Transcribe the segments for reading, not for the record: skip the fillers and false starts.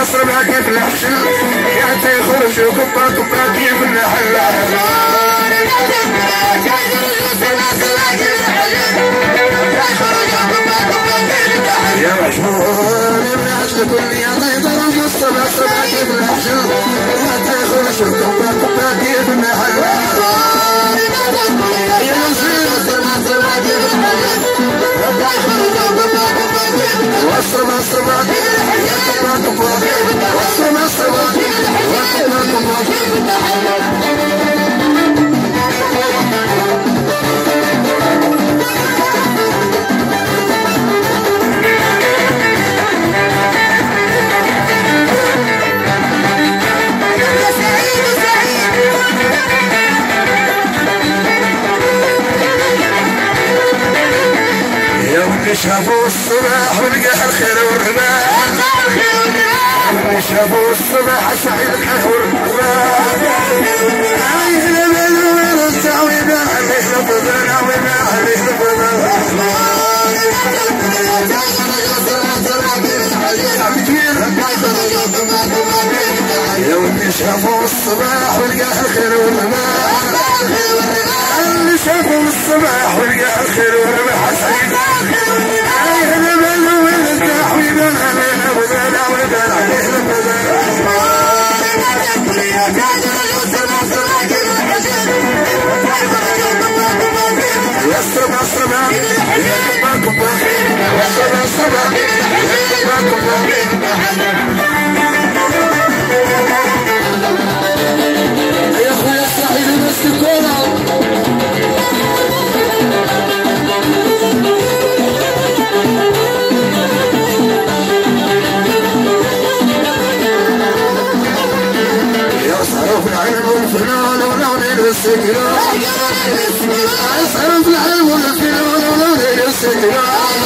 مصر كيف الحشل يا تخرج كبا كبا كيف الحلا يا مجنون من عجل كل يا ضيضة مصر كيف الحشل يا تخرج كبا كبا كيف الحلا يا مصر مصر شافوا الصباح ولقى الخير والرباح شافوا الصباح سعيد الخير والرباح عليه لبن ورزع ويباع عليه لبن ويباع عليه لبن يا ولي شافوا الصباح ولقى الخير والرباح اللي شافوا الصباح ولقى الخير والرباح سعيد يا اخويا الصعيد مسك الكوره في العلم والفنان ولون السكران أسهر في العلم والفنان ولون السكران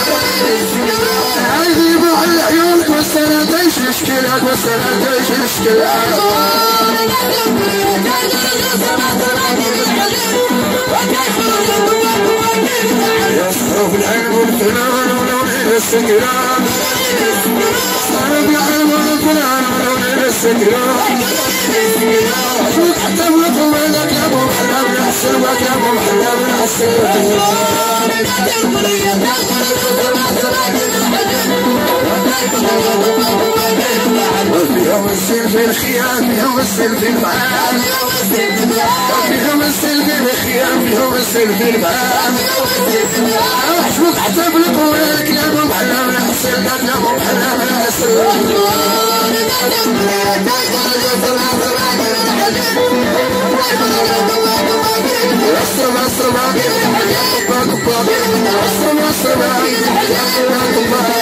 يغيب على عيونك والسنة تعيش مشكلات والسنة تعيش مشكلات يسهر في العلم والفنان ولون السكران أسهر في العلم والفنان ولون السكران حتى ولكم لك يا ابو محلى من السلوك يا ابو محلى من السلوك وفيهم السيل في الخيام فيهم السيل في البعام وفيهم السيل في الخيام فيهم السيل في البعام وحشوك حتى بلكم لك يا ابو محلى من السلوك يا ابو محلى من السلوك مصر مصر